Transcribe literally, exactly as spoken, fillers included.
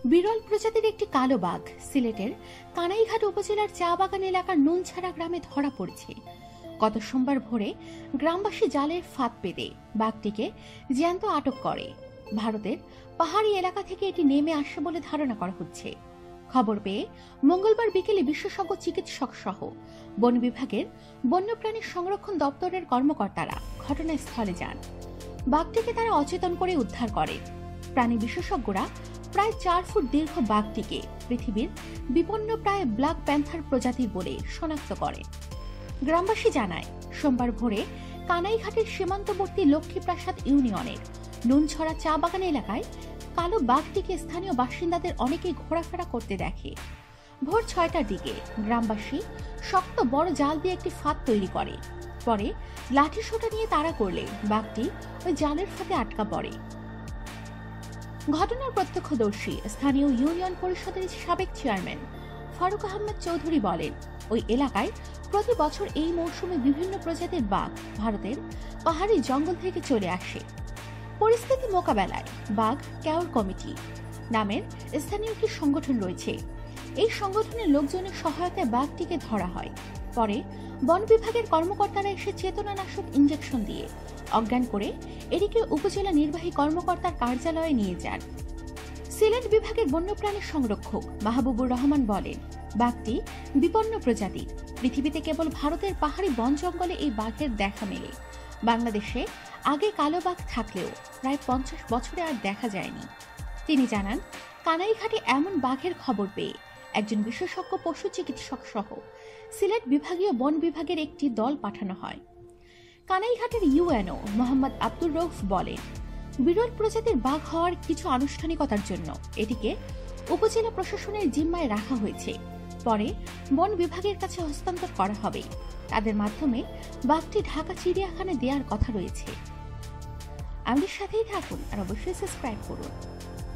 বিরল প্রজাতির একটি কালো বাঘ সিলেটের কানাইঘাট উপজেলার চা বাগান এলাকার নুনছাড়া গ্রামে ধরা পড়েছে। গত সোমবার ভোরে গ্রামবাসী জালের ফাঁদ পেতে বাঘটিকে জ্যান্ত আটক করে। ভারতের পাহাড়ি এলাকা থেকে এটি নেমে আসে বলে ধারণা করা হচ্ছে। খবর পেয়ে মঙ্গলবার বিকেলে বিশেষজ্ঞ চিকিৎসক সহ বন বিভাগের বন্যপ্রাণী সংরক্ষণ দপ্তরের কর্মকর্তারা ঘটনাস্থলে যান। বাঘটিকে তারা অচেতন করে উদ্ধার করে। প্রাণী বিশেষজ্ঞরা প্রায় চার ফুট দীর্ঘ বাঘটিকে পৃথিবীর বিপন্ন প্রায় ব্ল্যাক প্যান্থার প্রজাতির বলে শনাক্ত করে। গ্রামবাসী জানায়, সোমবার ভোরে কানাইঘাটের সীমান্তবর্তী লক্ষ্মীপ্রাসাদ ইউনিয়নের নুনছড়া চা বাগান এলাকায় কালো বাঘটিকে স্থানীয় বাসিন্দাদের অনেকেই ঘোরাফেরা করতে দেখে। ভোর ছয়টার দিকে গ্রামবাসী শক্ত বড় জাল দিয়ে একটি ফাঁদ তৈরি করে। পরে লাঠি সোঁটা নিয়ে তাড়া করলে বাঘটি ওই জালের ফাঁদে আটকা পড়ে। ঘটনার প্রত্যক্ষদর্শী স্থানীয় ইউনিয়ন পরিষদের সাবেক চেয়ারম্যান ফারুক আহমেদ চৌধুরী বলেন, ওই এলাকায় প্রতি বছর এই মৌসুমে বিভিন্ন প্রজাতির বাঘ ভারতের পাহাড়ি জঙ্গল থেকে চলে আসে। পরিস্থিতি মোকাবেলায় বাঘ কেয়ার কমিটি নামের স্থানীয় একটি সংগঠন রয়েছে। এই সংগঠনের লোকজনের সহায়তায় বাঘটিকে ধরা হয়। পরে বন বিভাগের কর্মকর্তারা এসে চেতনানাশক ইঞ্জেকশন দিয়ে অজ্ঞান করে এটিকে উপজেলা নির্বাহী কর্মকর্তার কার্যালয়ে নিয়ে যান। সিলেট বিভাগের বন্যপ্রাণী সংরক্ষক মাহবুবুর রহমান বলেন, বাঘটি বিপন্ন প্রজাতির। পৃথিবীতে কেবল ভারতের পাহাড়ি বন জঙ্গলে এই বাঘের দেখা মেলে। বাংলাদেশে আগে কালো বাঘ থাকলেও প্রায় পঞ্চাশ বছরে আর দেখা যায়নি। তিনি জানান, কানাইঘাটে এমন বাঘের খবর পেয়ে একজন বিশেষজ্ঞ পশু চিকিৎসক সহ সিলেট বিভাগীয় বন বিভাগের একটি দল পাঠানো হয়। কানাইঘাটের ইউএনও মোহাম্মদ আব্দুর রউফ বলেন, বিরল প্রজাতির বাঘ হওয়ার কিছু আনুষ্ঠানিকতার জন্য এটিকে উপজেলা প্রশাসনের জিম্মায় রাখা হয়েছে। পরে বন বিভাগের কাছে হস্তান্তর করা হবে। তাদের মাধ্যমে বাঘটি ঢাকা চিড়িয়াখানায় দেওয়ার কথা রয়েছে। আমাদের সাথেই থাকুন আর অবশ্যই সাবস্ক্রাইব করুন।